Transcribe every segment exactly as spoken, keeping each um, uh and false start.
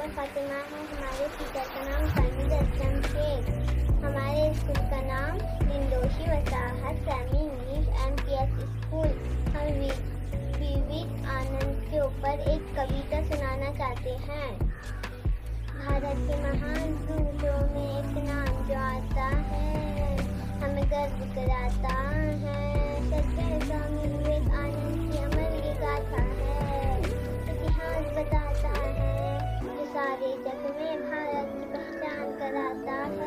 में फातिमा है। हमारे टीचर का नाम स्वामी थे। हमारे स्कूल का नाम लिंडोशी वसाहत semi English M P S school. हम विवेकानंद के ऊपर एक कविता सुनाना चाहते हैं। भारत के महान पुरुषों में एक नाम जो आता है, हमें गर्व कराता है। सच्चे स्वामी विवेकानंद की अमर ये गाथा है, इतिहास बताता है, जो सारे जग में भारत की पहचान कराता है।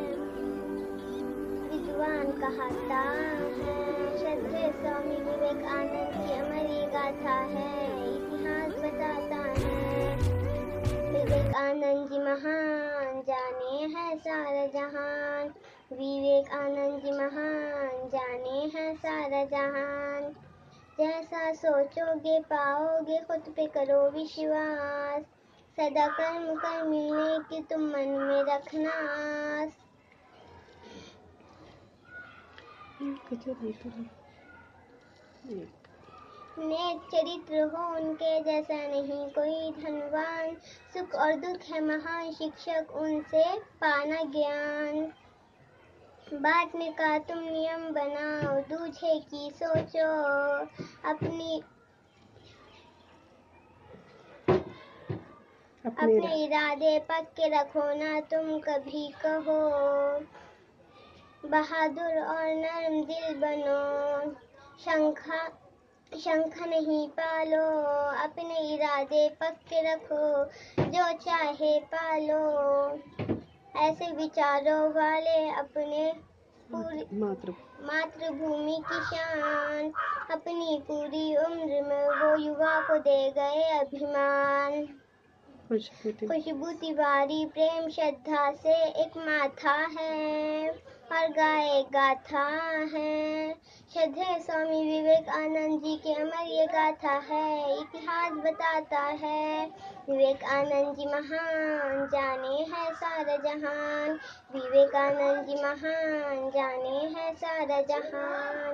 विद्वान कहता है, सच्चे स्वामी विवेकानंद की अमर ये गाथा है, इतिहास बताता है। विवेकानंद जी महान, जाने हैं सारा जहान। विवेकानंद जी महान, जाने हैं सारा जहान। जैसा सोचोगे पाओगे, खुद पे करो विश्वास। सदा कर्म कर मिलने की तुम मन में रखना आस। नेक चरित्र हो उनके जैसा नहीं कोई धनवान। सुख और दुख है महान शिक्षक, उनसे पाना ज्ञान। बांटने का तुम नियम बनाओ, दूसरे की सोचो। अपनी अपने इरादे पक्के रखो ना तुम कभी कहो। बहादुर और नर्म दिल बनो, शंखा शंख नहीं पालो। अपने इरादे पक्के रखो, जो चाहे पालो। ऐसे विचारों वाले अपने पूरी मातृभूमि की शान। अपनी पूरी उम्र में वो युवा को दे गए अभिमान। खुशबू तिवारी प्रेम श्रद्धा से एक माथा है, और गाए गाथा है। श्रद्धेय स्वामी विवेकानंद जी के अमर ये गाथा है, इतिहास बताता है। विवेकानंद जी महान, जाने हैं सारा जहान। विवेकानंद जी महान, जाने हैं सारा जहान।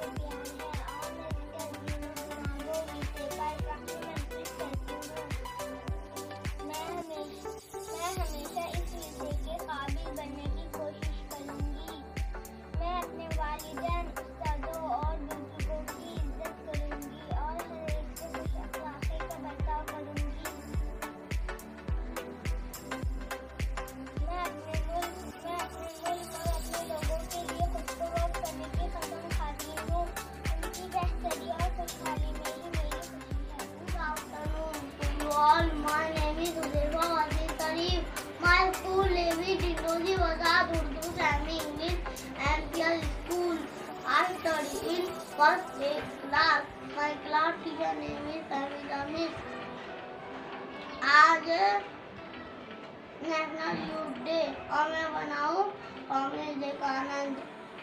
मुझे प्यार है और मैं विद्या जीवन सुनागो गीते पर प्रश्न मंत्रित करती हूँ। मैं हमेशा मैं हमेशा इस विषय के काबिल बनने की कोशिश करूंगी। मैं अपने वालिदैन, उस्तादों और बुजुर्गों की इज्जत करूंगी और हर एक से खुश अखलाक़ी का बर्ताव करूंगी। मैं अपने मुल्क मैं अपने मुल्क और अपने लोगों के लिए खुद को वक्त करने की कसम खाती हूँ। उनकी बेहतरी और खुशहाली में ही मेरी खुशी है। Good afternoon to you all. My name is Yuva. My school name is Dindoji Wazad Urdu Semi English and Peer School. I study in first grade class. My class teacher name is Samida Miss. आज national youth day और मैं बनाऊं Swami Vivekananda.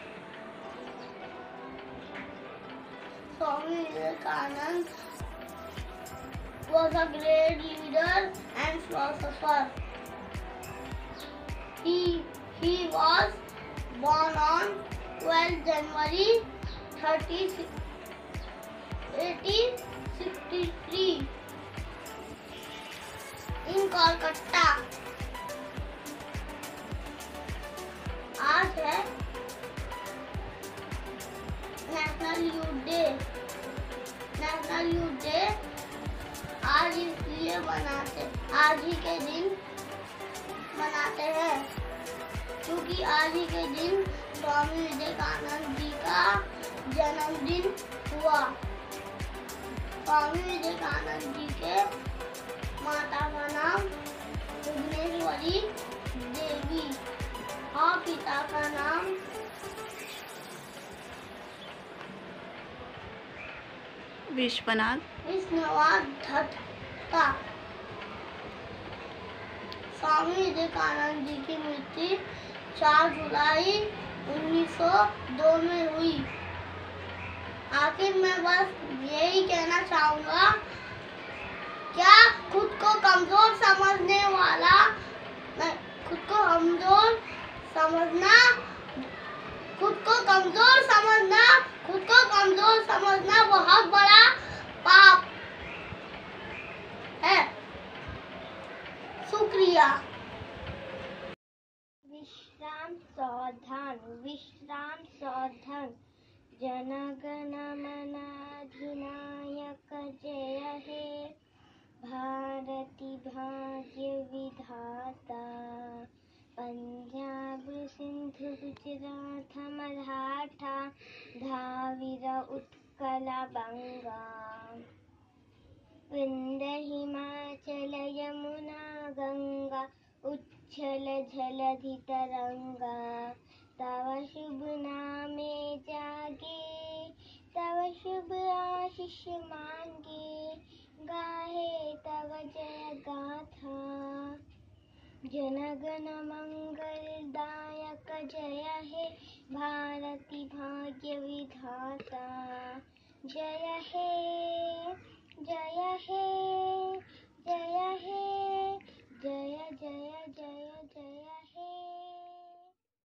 Swami Vivekananda was a great leader and philosopher. He he was born on twelfth January eighteen sixty-three in Kolkata. आज है national youth day. National youth day आज इसलिए बनाते आज ही के दिन मनाते हैं क्योंकि आज ही के दिन स्वामी विवेकानंद जी का जन्मदिन हुआ। स्वामी विवेकानंद जी के माता का नाम भुवनेश्वरी देवी और पिता का नाम विश्वनाथ विष्णुवाद दत्त था। स्वामी विवेकानंद जी की मृत्यु चार जुलाई उन्नीस सौ दो में हुई। आखिर मैं बस यही कहना चाहूँगा, क्या खुद को कमजोर समझने वाला नहीं, खुद को कमजोर समझना खुद को कमजोर समझना खुद को कमजोर समझना बहुत बड़ा पाप है। शुक्रिया। विश्राम सावधान विश्राम सावधान जनगण मन अधिनायक जय हे भारती भाग्य विधाता पंजाब सिंधु गुजरात मराठा धाविर उत्कल बंगा विंध्य हिमाचल यमुना गंगा उच्छल जलधि तरंगा तव शुभ नामे जागे तव शुभ आशीष मांगे गाहे तव जय गाथा जनगण मंगलदायक जय हे भारती भाग्य विधाता जय हे जय हे जय हे जय